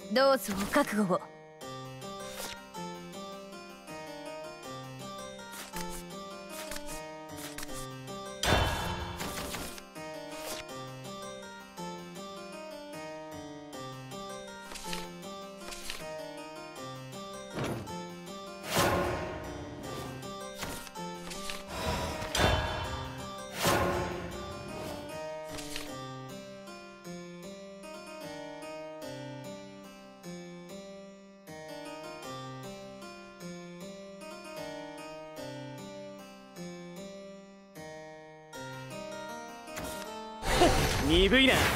どうぞお覚悟を。 鈍いな。 痛い。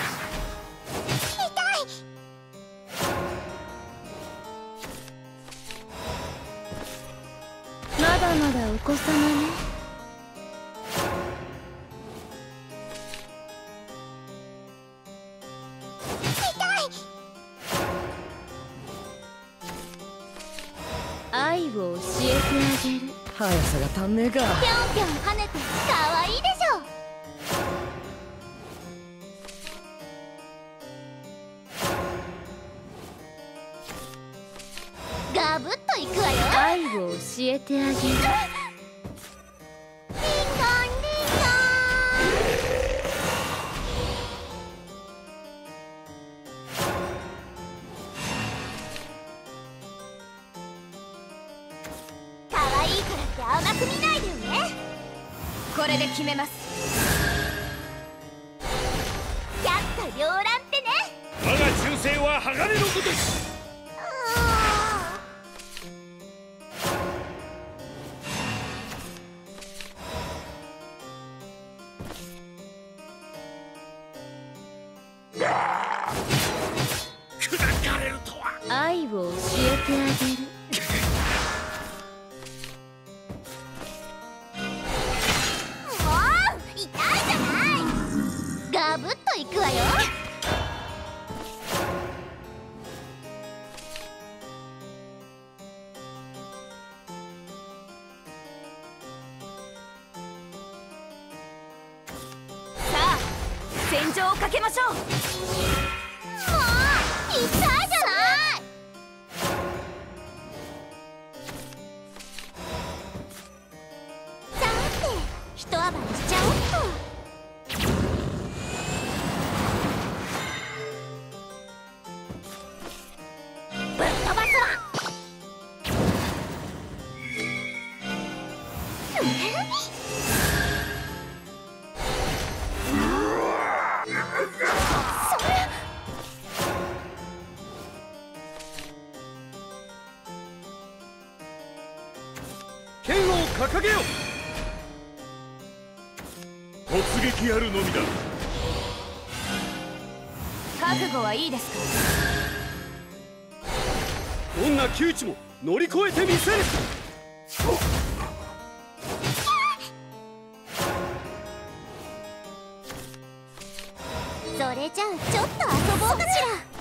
まだまだお子様ね。愛を教えてあげる。 速さが足んねえか。 ぴょんぴょん跳ねて可愛いでしょ。ガブッといくわよ。 愛を教えてあげる。 リンゴンリンゴン。可愛いからって甘く見ないでよね。 これで決めます。 百花繚乱ってね。 我が忠誠は鋼のごとし。砕かれるとは。 愛を教えてあげる。 もう痛いじゃない。ガブッといくわよ。 さあ戦場をかけましょう。 もう痛いじゃない。さて一暴れしちゃおっと。ぶっ飛ばすわ。それ剣を掲げよ。突撃やるのみだ。 覚悟はいいですか。 どんな窮地も乗り越えてみせる。 それじゃあちょっと遊ぼうかしら。